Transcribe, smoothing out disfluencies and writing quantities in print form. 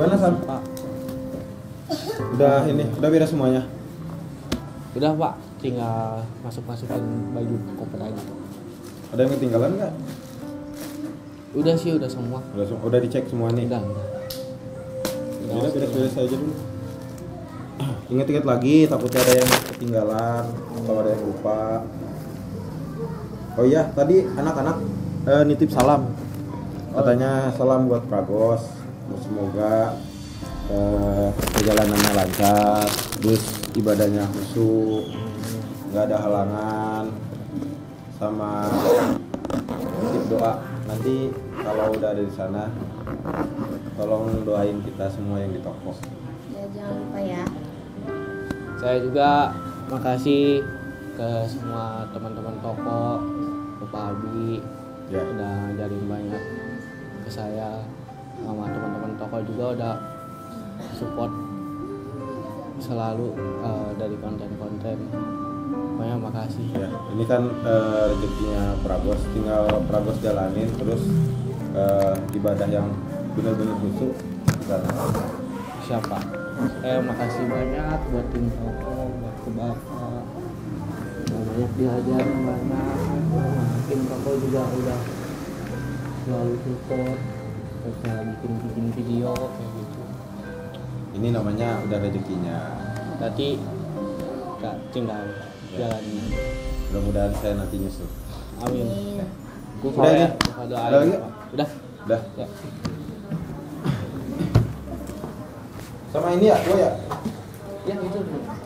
Gimana Sam? Pak. Udah beres semuanya? Udah Pak, tinggal masukin baju koper aja. Ada yang ketinggalan nggak? Udah sih, udah semua. Udah dicek semua nih? Udah. Udah beres-beres aja dulu. Ingat-ingat lagi, takutnya ada yang ketinggalan atau ada yang lupa. Oh iya, tadi anak-anak nitip salam. Katanya salam buat Pragos. Semoga perjalanannya lancar, terus ibadahnya khusyuk, nggak ada halangan, sama titip doa. Nanti kalau udah ada di sana, tolong doain kita semua yang di toko. Ya, jangan lupa ya. Saya juga makasih ke semua teman-teman toko, ke Pak Abi, Ya. udah ngajarin banyak ke saya, sama teman-teman toko juga udah support selalu dari konten-konten. Pokoknya makasih. Ya, ini kan rezekinya Pragos, tinggal Pragos jalanin terus ibadah yang benar-benar khusyuk di sana. Siapa? Saya makasih banyak buat tim toko, buat ke Bapak. Banyak diajarin banyak. Tim toko juga udah selalu support. Terus saya bikin video kayak gitu. Ini namanya udah rezekinya. Tadi gak tinggal jalanin. Mudah-mudahan saya nanti nyusul. Amin. Udah ini? Doa Udah lagi? Udah. Udah. Ya. Sama ini ya, gua ya. Ya itu.